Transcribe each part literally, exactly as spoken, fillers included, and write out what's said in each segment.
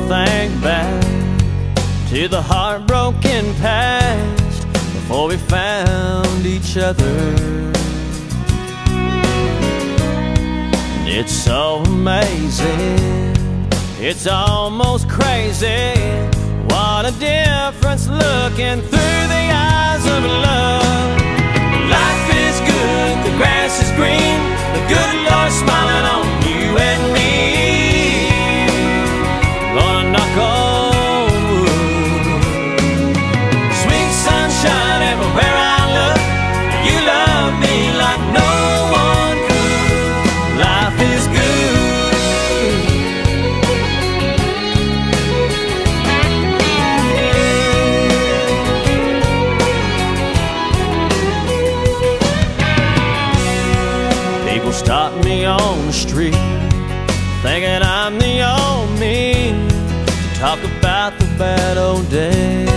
think back to the heartbroken past before we found each other. It's so amazing, it's almost crazy, what a difference looking through the eyes of love. Life is good, the grass is green, the good Lord smiling on you and me. Gonna knock on wood, sweet sunshine everywhere I look. You love me like no one could. Life is good. People stop me on the street thinking I'm the old me, talk about the bad old days.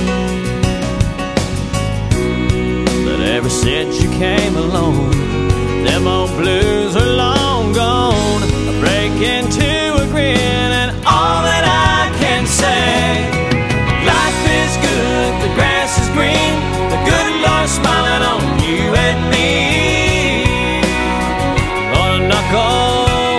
But ever since you came along, them old blues are long gone. I break into a grin and all that I can say, life is good, the grass is green, the good Lord smiling on you and me. Gonna knock on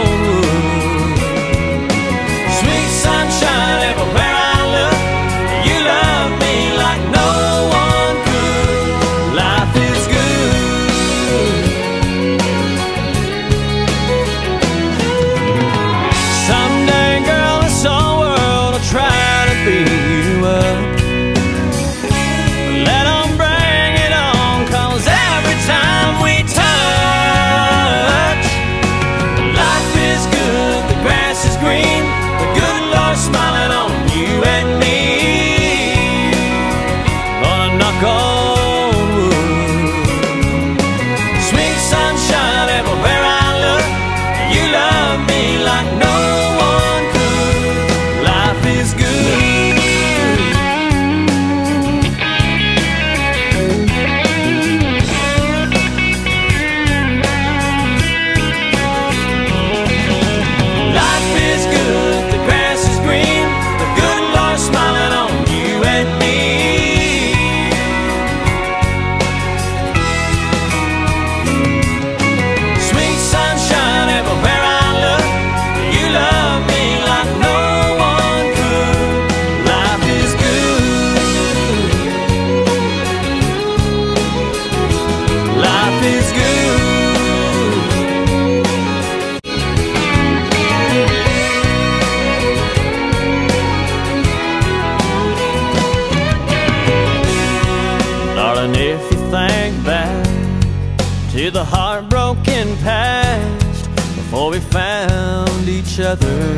to the heartbroken past before we found each other.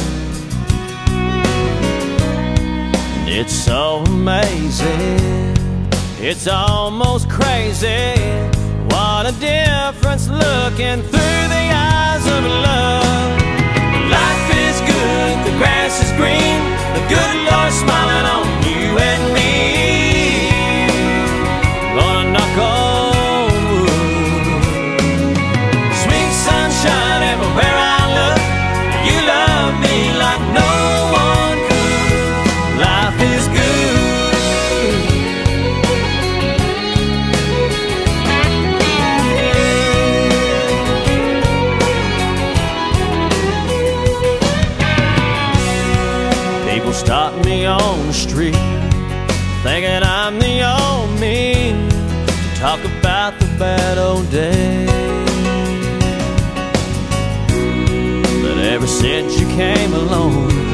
It's so amazing, it's almost crazy, what a difference looking through the eyes of love. Life is good, the grass is green, the good Lord smiling on you and me. Gonna knock on everywhere I look. You love me like no one could. Life is good. People stop me on the street thinking I'm the old me, talk about the bad old days. Ever since you came along,